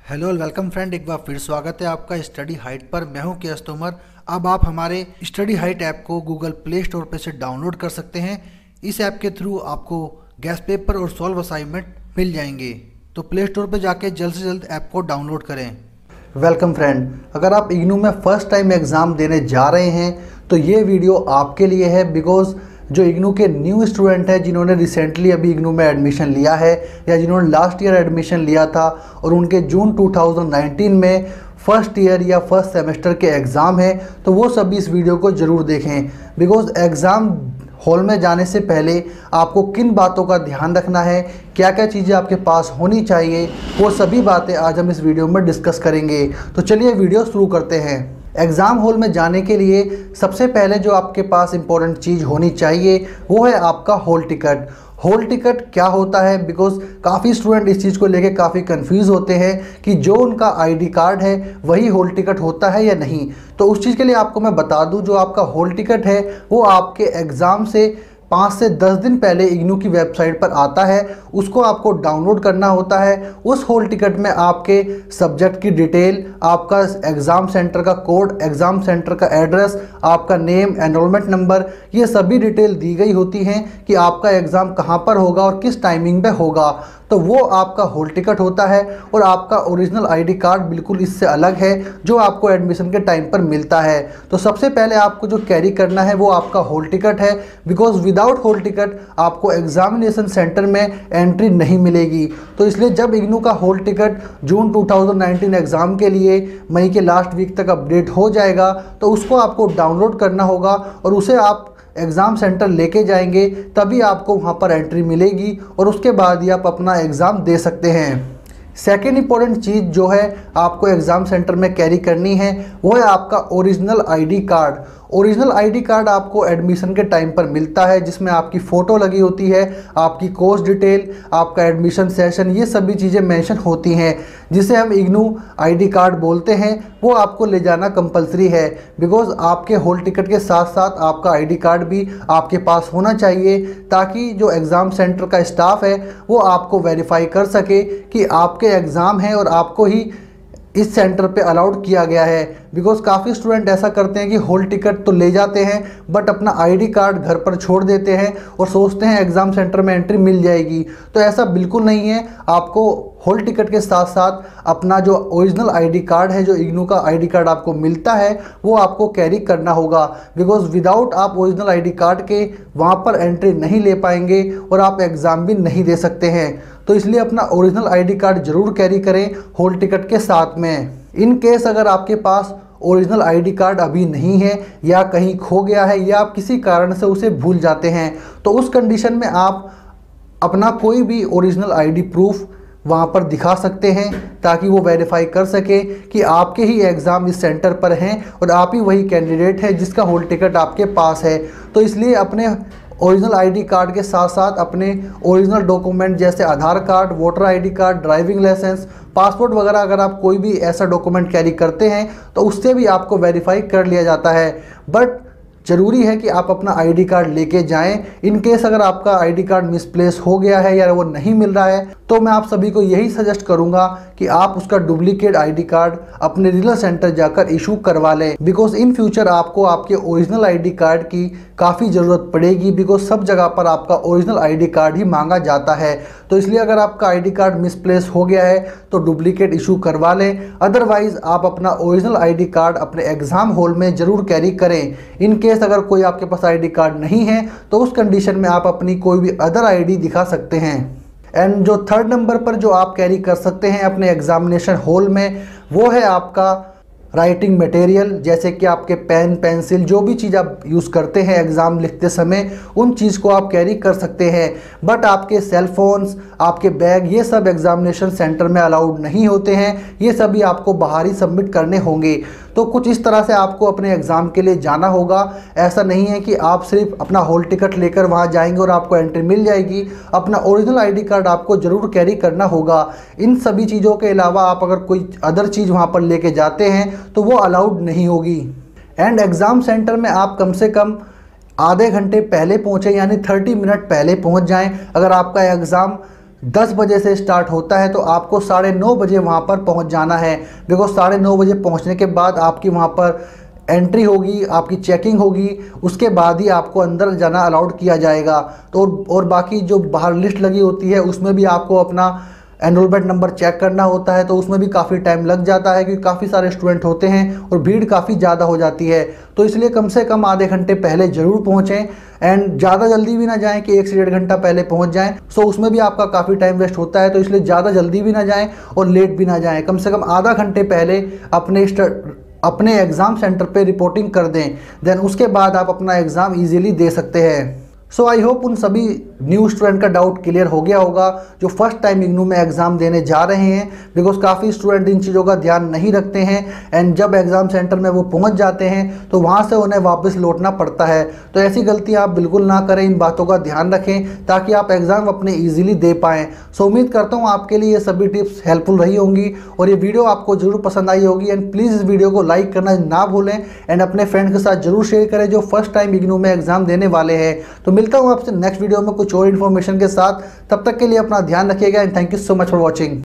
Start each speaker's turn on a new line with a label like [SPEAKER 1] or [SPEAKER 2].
[SPEAKER 1] Hello welcome friend, एक बार फिर स्वागत है आपका स्टडी हाइट पर। मैं हूं केएस तोमर। अब आप हमारे स्टडी हाइट ऐप को गूगल प्ले स्टोर पर से डाउनलोड कर सकते हैं। इस ऐप के थ्रू आपको गैस पेपर और सॉल्व असाइनमेंट मिल जाएंगे। तो प्ले स्टोर पर जाके जल्द से जल्द ऐप को डाउनलोड करें। वेलकम फ्रेंड, अगर आप इग्नू में फर्स्ट टाइम एग्ज़ाम देने जा रहे हैं तो ये वीडियो आपके लिए है। बिकॉज जो इग्नू के न्यू स्टूडेंट हैं जिन्होंने रिसेंटली अभी इग्नू में एडमिशन लिया है या जिन्होंने लास्ट ईयर एडमिशन लिया था और उनके जून 2019 में फर्स्ट ईयर या फर्स्ट सेमेस्टर के एग्ज़ाम है, तो वो सभी इस वीडियो को ज़रूर देखें। बिकॉज एग्ज़ाम हॉल में जाने से पहले आपको किन बातों का ध्यान रखना है, क्या क्या चीज़ें आपके पास होनी चाहिए, वो सभी बातें आज हम इस वीडियो में डिस्कस करेंगे। तो चलिए वीडियो शुरू करते हैं। एग्ज़ाम हॉल में जाने के लिए सबसे पहले जो आपके पास इम्पोर्टेंट चीज़ होनी चाहिए वो है आपका हॉल टिकट। हॉल टिकट क्या होता है? बिकॉज काफ़ी स्टूडेंट इस चीज़ को लेके काफ़ी कंफ्यूज होते हैं कि जो उनका आईडी कार्ड है वही हॉल टिकट होता है या नहीं। तो उस चीज़ के लिए आपको मैं बता दूं, जो आपका हॉल टिकट है वो आपके एग्ज़ाम से 5 से 10 दिन पहले इग्नू की वेबसाइट पर आता है। उसको आपको डाउनलोड करना होता है। उस हॉल टिकट में आपके सब्जेक्ट की डिटेल, आपका एग्ज़ाम सेंटर का कोड, एग्ज़ाम सेंटर का एड्रेस, आपका नेम, एनरोलमेंट नंबर, ये सभी डिटेल दी गई होती हैं कि आपका एग्ज़ाम कहाँ पर होगा और किस टाइमिंग पे होगा। तो वो आपका हॉल टिकट होता है और आपका ओरिजिनल आईडी कार्ड बिल्कुल इससे अलग है जो आपको एडमिशन के टाइम पर मिलता है। तो सबसे पहले आपको जो कैरी करना है वो आपका हॉल टिकट है। बिकॉज विदाउट हॉल टिकट आपको एग्जामिनेशन सेंटर में एंट्री नहीं मिलेगी। तो इसलिए जब इग्नू का हॉल टिकट जून 2019 एग्ज़ाम के लिए मई के लास्ट वीक तक अपडेट हो जाएगा तो उसको आपको डाउनलोड करना होगा और उसे आप एग्ज़ाम सेंटर लेके जाएंगे, तभी आपको वहाँ पर एंट्री मिलेगी और उसके बाद ही आप अपना एग्ज़ाम दे सकते हैं। सेकेंड इंपॉर्टेंट चीज़ जो है आपको एग्ज़ाम सेंटर में कैरी करनी है वो है आपका original ID card. Original ID card आपको एडमिशन के टाइम पर मिलता है, जिसमें आपकी फ़ोटो लगी होती है, आपकी कोर्स डिटेल, आपका एडमिशन सेशन, ये सभी चीज़ें मेंशन होती हैं, जिसे हम इग्नू आईडी कार्ड बोलते हैं। वो आपको ले जाना कंपलसरी है। बिकॉज आपके हॉल टिकट के साथ साथ आपका आईडी कार्ड भी आपके पास होना चाहिए, ताकि जो एग्ज़ाम सेंटर का स्टाफ है वो आपको वेरीफाई कर सके कि आपके एग्ज़ाम है और आपको ही इस सेंटर पे अलाउड किया गया है। बिकॉज काफ़ी स्टूडेंट ऐसा करते हैं कि हॉल टिकट तो ले जाते हैं बट अपना आईडी कार्ड घर पर छोड़ देते हैं और सोचते हैं एग्ज़ाम सेंटर में एंट्री मिल जाएगी। तो ऐसा बिल्कुल नहीं है। आपको हॉल टिकट के साथ साथ अपना जो ओरिजिनल आईडी कार्ड है, जो इग्नू का आईडी कार्ड आपको मिलता है, वो आपको कैरी करना होगा। बिकॉज विदाउट आप ओरिजिनल आईडी कार्ड के वहाँ पर एंट्री नहीं ले पाएंगे और आप एग्ज़ाम भी नहीं दे सकते हैं। तो इसलिए अपना ओरिजिनल आईडी कार्ड ज़रूर कैरी करें हॉल टिकट के साथ में। इन केस अगर आपके पास ओरिजिनल आईडी कार्ड अभी नहीं है या कहीं खो गया है या आप किसी कारण से उसे भूल जाते हैं, तो उस कंडीशन में आप अपना कोई भी ओरिजिनल आईडी प्रूफ वहाँ पर दिखा सकते हैं, ताकि वो वेरीफाई कर सके कि आपके ही एग्ज़ाम इस सेंटर पर हैं और आप ही वही कैंडिडेट हैं जिसका हॉल टिकट आपके पास है। तो इसलिए अपने ओरिजिनल आईडी कार्ड के साथ साथ अपने ओरिजिनल डॉक्यूमेंट जैसे Aadhaar card, voter ID card, driving licence, passport वगैरह अगर आप कोई भी ऐसा डॉक्यूमेंट कैरी करते हैं तो उससे भी आपको वेरीफाई कर लिया जाता है। बट ज़रूरी है कि आप अपना आईडी कार्ड लेके जाएं। इन केस अगर आपका आईडी कार्ड मिसप्लेस हो गया है या वो नहीं मिल रहा है तो मैं आप सभी को यही सजेस्ट करूंगा कि आप उसका डुप्लीकेट आईडी कार्ड अपने रीजनल सेंटर जाकर इशू करवा लें। बिकॉज इन फ्यूचर आपको आपके ओरिजिनल आईडी कार्ड की काफ़ी ज़रूरत पड़ेगी। बिकॉज सब जगह पर आपका ओरिजिनल आईडी कार्ड ही मांगा जाता है। तो इसलिए अगर आपका आईडी कार्ड मिसप्लेस हो गया है तो डुप्लीकेट इशू करवा लें। अदरवाइज़ आप अपना ओरिजिनल आईडी कार्ड अपने एग्ज़ाम हॉल में ज़रूर कैरी करें। इन केस अगर कोई आपके पास आईडी कार्ड नहीं है तो उस कंडीशन में आप अपनी कोई भी अदर आईडी दिखा सकते हैं। एंड जो थर्ड नंबर पर जो आप कैरी कर सकते हैं अपने एग्जामिनेशन हॉल में वो है आपका राइटिंग मटेरियल, जैसे कि आपके पेन, पेंसिल, जो भी चीज़ आप यूज़ करते हैं एग्ज़ाम लिखते समय, उन चीज़ को आप कैरी कर सकते हैं। बट आपके सेल फोन्स, आपके बैग, ये सब एग्जामिनेशन सेंटर में अलाउड नहीं होते हैं। ये सभी आपको बाहर ही सबमिट करने होंगे। तो कुछ इस तरह से आपको अपने एग्ज़ाम के लिए जाना होगा। ऐसा नहीं है कि आप सिर्फ अपना हॉल टिकट लेकर वहाँ जाएंगे और आपको एंट्री मिल जाएगी। अपना ओरिजिनल आईडी कार्ड आपको ज़रूर कैरी करना होगा। इन सभी चीज़ों के अलावा आप अगर कोई अदर चीज़ वहाँ पर लेके जाते हैं तो वो अलाउड नहीं होगी। एंड एग्ज़ाम सेंटर में आप कम से कम आधे घंटे पहले पहुँचे, यानी 30 मिनट पहले पहुँच जाएँ। अगर आपका एग्ज़ाम 10 बजे से स्टार्ट होता है, तो आपको 9:30 बजे वहाँ पर पहुँच जाना है। बिकॉज 9:30 बजे पहुँचने के बाद आपकी वहाँ पर एंट्री होगी, आपकी चेकिंग होगी, उसके बाद ही आपको अंदर जाना अलाउड किया जाएगा। तो और बाकी जो बाहर लिस्ट लगी होती है उसमें भी आपको अपना एनरोलमेंट नंबर चेक करना होता है, तो उसमें भी काफ़ी टाइम लग जाता है क्योंकि काफ़ी सारे स्टूडेंट होते हैं और भीड़ काफ़ी ज़्यादा हो जाती है। तो इसलिए कम से कम आधे घंटे पहले ज़रूर पहुँचें एंड ज़्यादा जल्दी भी ना जाएं कि 1 से 1.5 घंटा पहले पहुँच जाएं। सो उसमें भी आपका काफ़ी टाइम वेस्ट होता है, तो इसलिए ज़्यादा जल्दी भी ना जाएँ और लेट भी ना जाएँ। कम से कम आधा घंटे पहले अपने एग्ज़ाम सेंटर पे रिपोर्टिंग कर दें, देन उसके बाद आप अपना एग्ज़ाम ईजिली दे सकते हैं। सो आई होप उन सभी न्यू स्टूडेंट का डाउट क्लियर हो गया होगा जो फर्स्ट टाइम इग्नू में एग्ज़ाम देने जा रहे हैं। बिकॉज काफ़ी स्टूडेंट इन चीज़ों का ध्यान नहीं रखते हैं एंड जब एग्ज़ाम सेंटर में वो पहुंच जाते हैं तो वहां से उन्हें वापस लौटना पड़ता है। तो ऐसी गलती आप बिल्कुल ना करें, इन बातों का ध्यान रखें ताकि आप एग्ज़ाम अपने ईजिली दे पाएँ। सो उम्मीद करता हूँ आपके लिए ये सभी टिप्स हेल्पफुल रही होंगी और ये वीडियो आपको जरूर पसंद आई होगी। एंड प्लीज़ इस वीडियो को लाइक करना ना भूलें एंड अपने फ्रेंड के साथ जरूर शेयर करें जो फर्स्ट टाइम इग्नू में एग्ज़ाम देने वाले हैं। तो मिलता हूँ आपसे नेक्स्ट वीडियो में कुछ और इन्फॉर्मेशन के साथ। तब तक के लिए अपना ध्यान रखिएगा and thank you so much for watching.